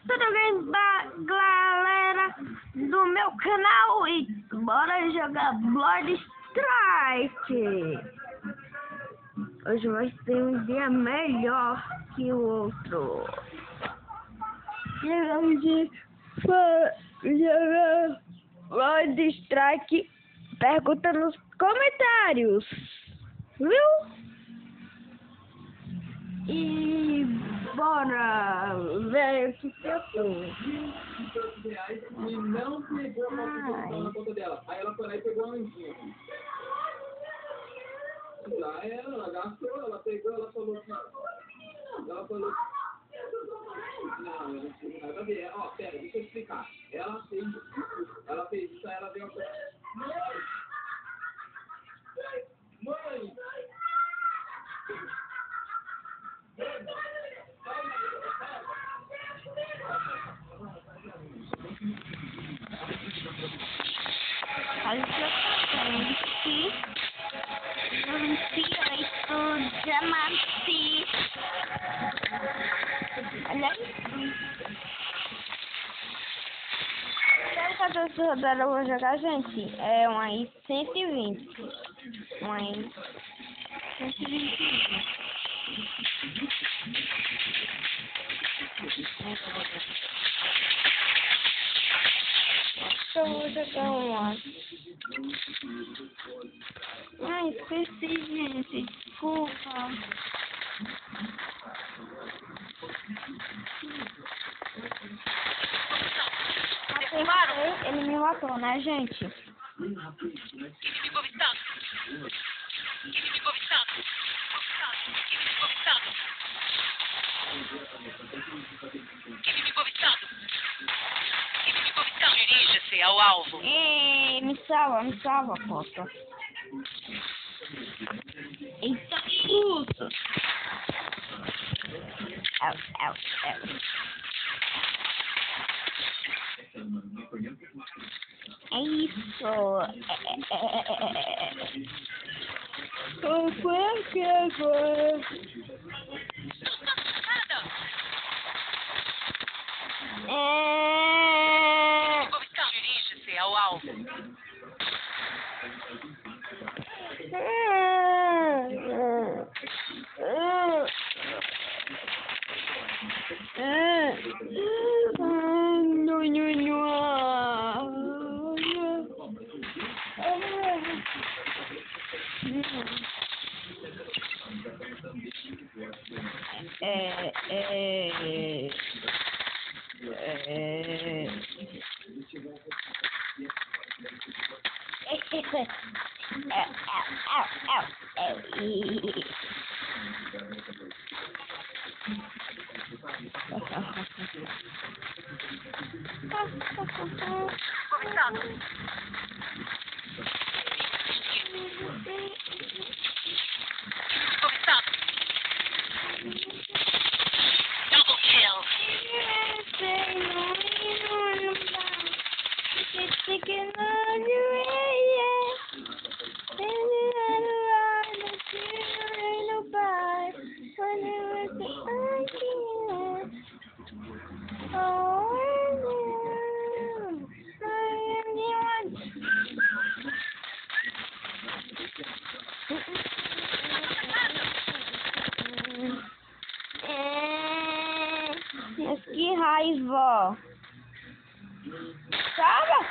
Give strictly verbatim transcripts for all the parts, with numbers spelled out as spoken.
Tudo bem, ba- galera do meu canal, e bora jogar Blood Strike. Hoje vai ser um dia melhor que o outro. E hoje foi jogar Blood Strike. Pergunta nos comentários, viu? E bora ver o que que eu fiz. E não pegou a conta na conta dela. Aí ela foi lá e pegou a anjinha. Lá ela, ela gastou, ela pegou, ela falou que. Ela falou. Não, eu não tive nada a ver. Ó, pera, deixa eu explicar. Ela fez isso, ela fez isso, aí ela veio a. Mãe! Mãe! Exatamente. vinte e oito diamantes. Olha isso. Sabe quantas rodadas eu vou jogar, gente? É uma I cento e vinte. Uma I cento e vinte. Eu vou jogar uma. Ai, esqueci, gente. Desculpa. Matei, ele me matou, né, gente? Inimigo avistado. Inimigo avistado. Inimigo avistado. Inimigo avistado. Inimigo avistado. Dirija-se ao alvo. Ei, me salva, me salva, poxa. Eita, puta. Au, au, au. É isso. É, é, é, é. Eu fui aqui agora. É... Inimigo avistado. Dirija-se ao alvo. É, é, é, Double kill. Mas que raiva! Sabe?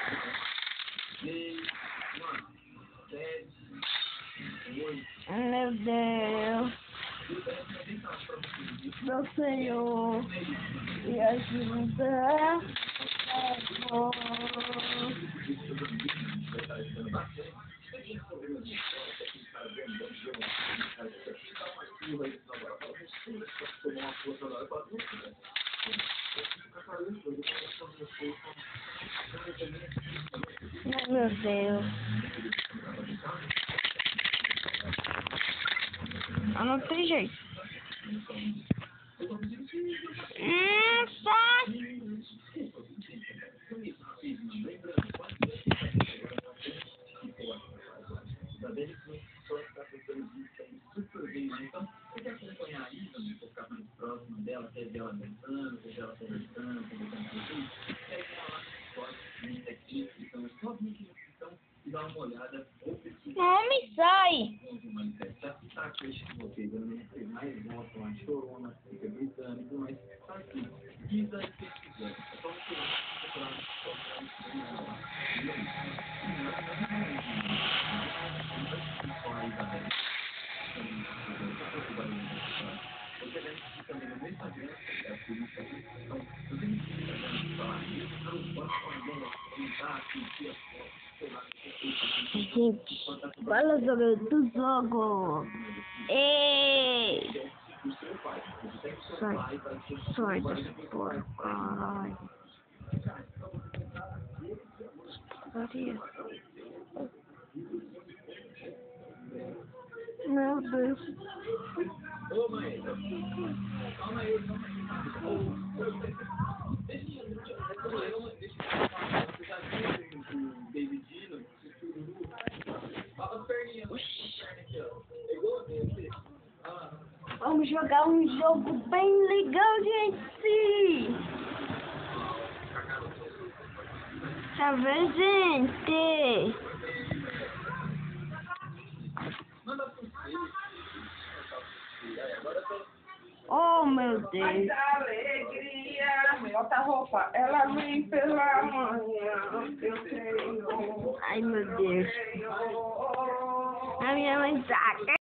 Meu Deus! Meu Senhor, me ajuda! Por favor. Ai, meu Deus. Ah, não tem jeito. Hum, sai! Então, você quer acompanhar isso, ficar mais próximo dela, ver ela dançando, ver ela conversando, Pisa e pesquisando. É só você procurar também no meu Instagram, é a polícia. Então, eu tenho que falar isso, eu não posso falar, comentar, curtir as fotos, sei lá, Gente, fala sobre do jogo. Ei! Sai, sai dessa porra, caralho. Maria. Meu Deus. Ô, mãe, calma aí, calma aí. Deixa eu falar, você já viu o Davidino, o Chururu? Olha as perninhas, aqui, ó. Pegou? Ah. Vamos jogar um jogo bem legal, gente! Tá vendo, gente? Oh, meu Deus! Mas a alegria, outra roupa, ela vem pela manhã, eu creio. Ai, meu Deus! A minha mãe saca!